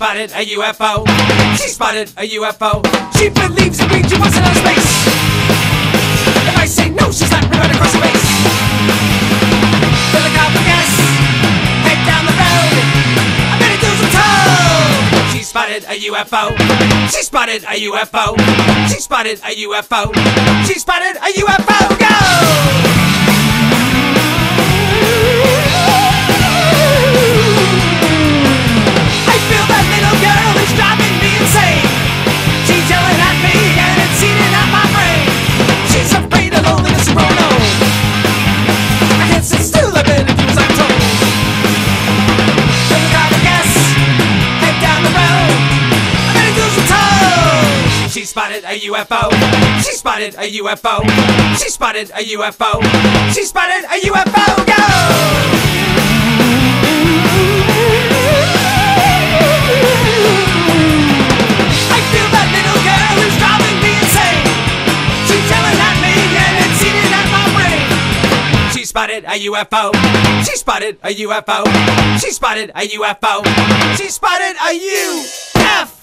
spotted a UFO. She spotted a UFO. She believes in being, she wants it out of space. If I say no, she's slapping me right across the face. Fill a car with gas, head down the road. I'm ready to do some tow. She spotted a UFO. She spotted a UFO. She spotted a UFO. She spotted a UFO. Go! Driving me insane. She's yelling at me and it's eating at my brain. She's afraid of loneliness and Rono. I can't sit still, I better do as I'm told. Fill the car with gas, head down the road. I'm gonna do some tows. She spotted a UFO. She spotted a UFO. She spotted a UFO. She spotted a UFO. Go! She spotted a UFO. She spotted a UFO. She spotted a UFO. She spotted a UFO.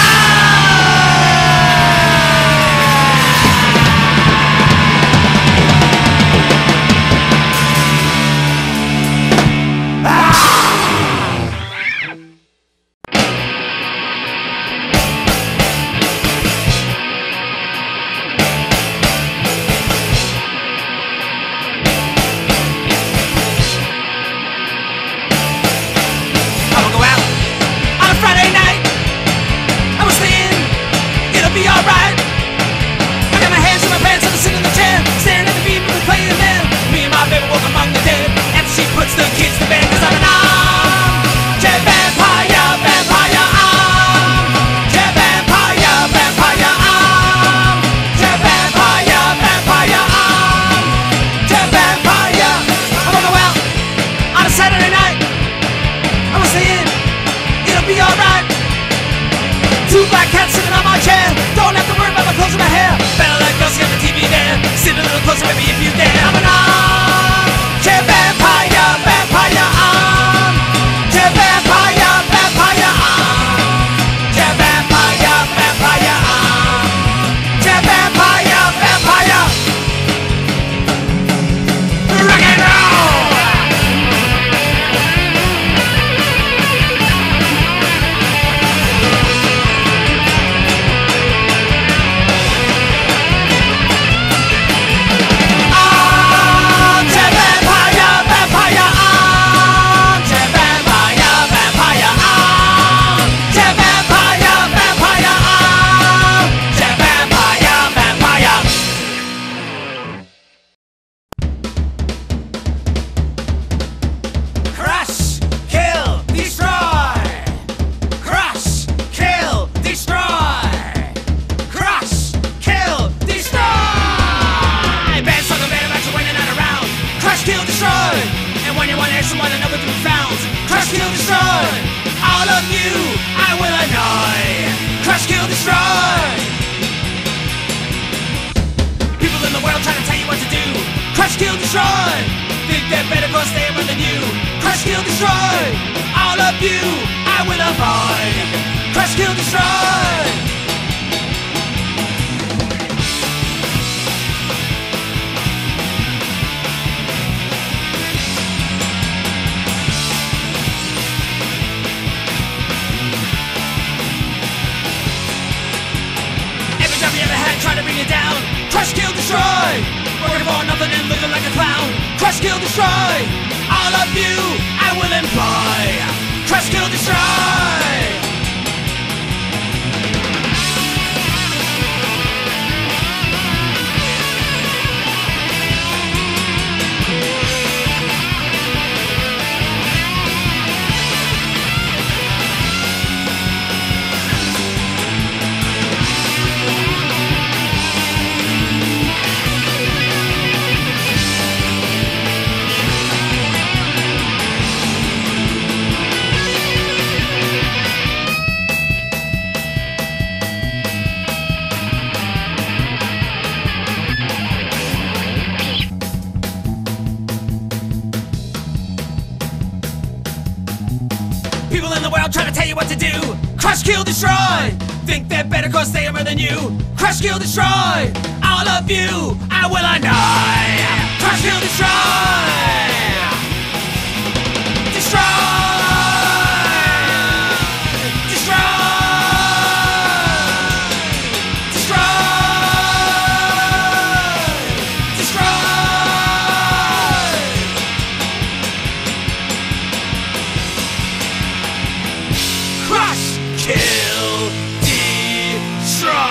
Two black cats sitting on my chair. Don't have to worry about the clothes in my hair. Better let go, see the TV there. Sit a little closer, maybe if you dare. I'm an armchair vampire, vampire armchair vampire, vampire armchair vampire, vampire armchair vampire, vampire. Rock and roll. Someone another to be found. Crush, kill, destroy. All of you, I will annoy. Crush, kill, destroy. People in the world trying to tell you what to do. Crush, kill, destroy. Think they're better cause they run than you. Crush, kill, destroy. All of you, I will avoid. Crush, kill, destroy. Try to bring it down. Crush, kill, destroy. Working for nothing and living like a clown. Crush, kill, destroy. All of you, I will employ. Crush, kill, destroy. in the world trying to tell you what to do. Crush, kill, destroy. Think they're better cause they are better than you. Crush, kill, destroy. All of you, I will annoy. Crush, kill, destroy. Destroy. Crush, kill, destroy.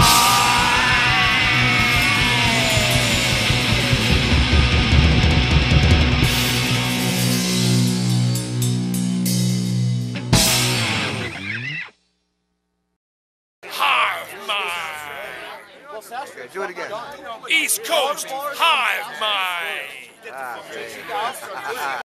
Hive mind. Okay, do it again. East Coast hive mind.